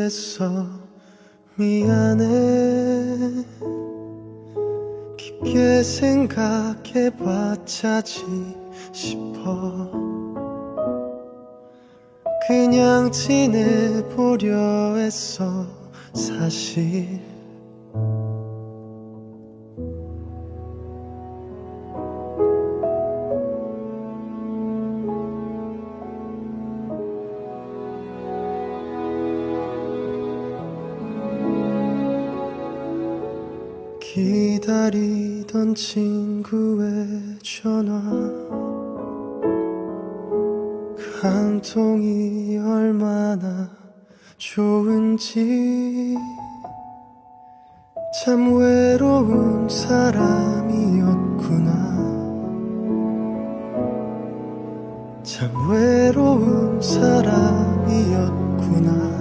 못했어 미안해. 깊게 생각해봤자지 싶어. 그냥 지내보려 했어 사실. 기다리던 친구의 전화 한 통이 얼마나 좋은지. 참 외로운 사람이었구나. 참 외로운 사람이었구나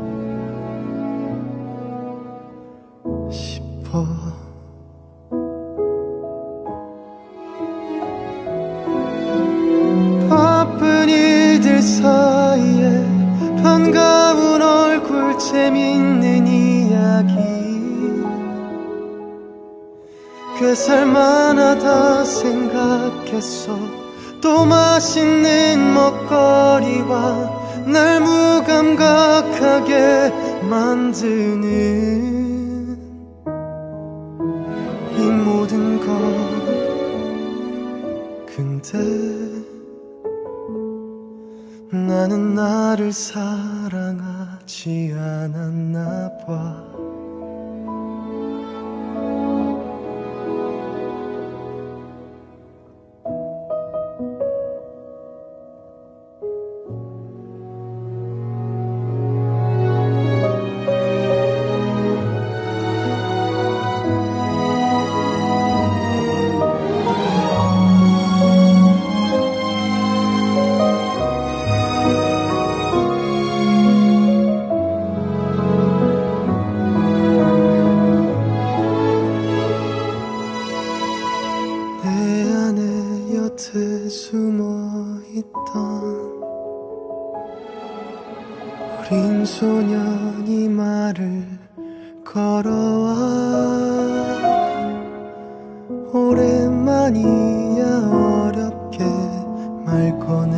싶어. 바쁜 일들 사이에 반가운 얼굴 재밌는 이야기 꽤 살만하다 생각했어. 또 맛있는 먹거리와 날 무감각하게 만드는 이 모든 것. 근데 나는 나를 사랑하지 않았나 봐. 곁에 숨어있던 어린 소년이 말을 걸어와. 오랜만이야 어렵게 말 꺼내.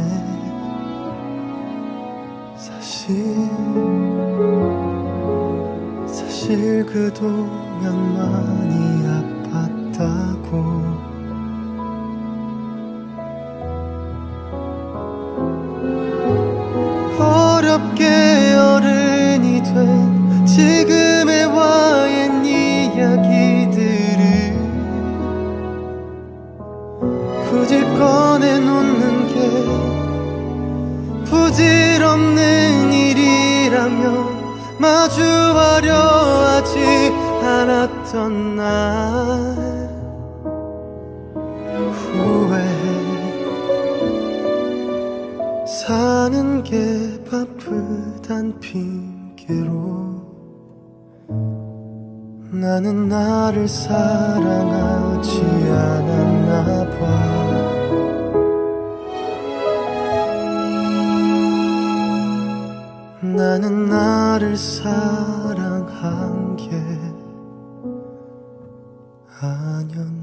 사실 그동안 많이 아팠다고. 어렵게 어른이 된 지금의 와의 이야기들을 굳이 꺼내놓는 게 부질없는 일이라며 마주하려 하지 않았던 날 후회해. 사는 게 바쁘단 핑계로 나는 나를 사랑하지 않았나 봐. 나는 나를 사랑한 게 아니었나.